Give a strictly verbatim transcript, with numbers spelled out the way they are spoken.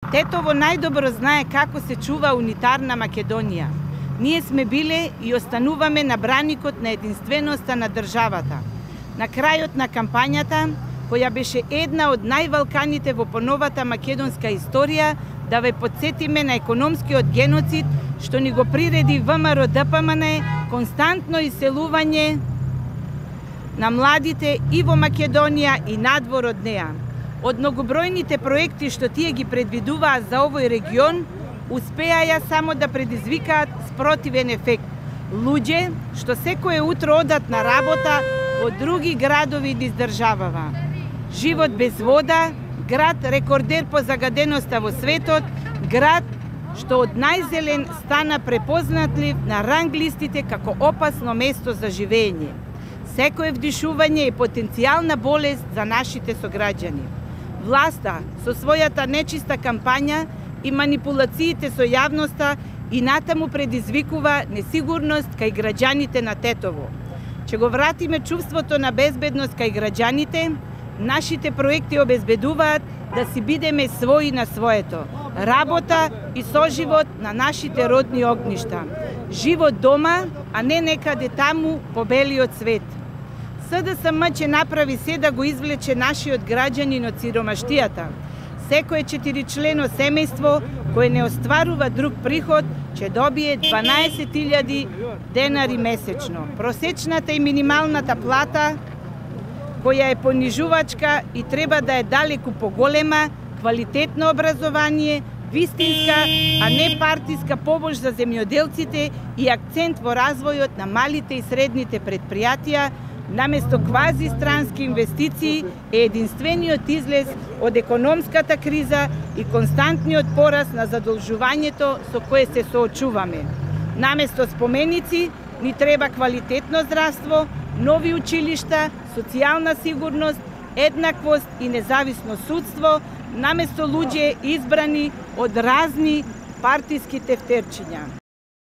Тетово најдобро знае како се чува унитарна Македонија. Ние сме биле и остануваме на браникот на единственоста на државата. На крајот на кампањата, која беше една од највалканите во поновата македонска историја, да ве подсетиме на економскиот геноцид што ни го приреди ВМРО Д П М Н, константно иселување на младите и во Македонија и надвор од неа. Од многобројните проекти што тие ги предвидуваа за овој регион, успеаја само да предизвикаат спротивен ефект. Луѓе што секое утро одат на работа во други градови низ државава. Живот без вода, град рекордер по загаденоста во светот, град што од најзелен стана препознатлив на ранг листите како опасно место за живење. Секое вдишување е потенцијална болест за нашите сограѓани. Власта со својата нечиста кампања и манипулациите со јавноста и натаму предизвикува несигурност кај граѓаните на Тетово. Че го вратиме чувството на безбедност кај граѓаните, нашите проекти обезбедуваат да си бидеме своји на своето. Работа и соживот на нашите родни огништа. Живот дома, а не некаде таму по белиот свет. С Д С М ќе направи се да го извлече нашиот граѓанин од сиромаштијата. Секое четиричлено семејство кое не остварува друг приход ќе добие дванаесет илјади денари месечно. Просечната и минималната плата која е понижувачка и треба да е далеку поголема, квалитетно образование, вистинска, а не партиска помош за земјоделците и акцент во развојот на малите и средните предпријатија, наместо квази странски инвестиции е единствениот излез од економската криза и константниот пораст на задолжувањето со кое се соочуваме. Наместо споменици ни треба квалитетно здравство, нови училишта, социјална сигурност, еднаквост и независно судство, наместо луѓе избрани од разни партиски тефтерчиња.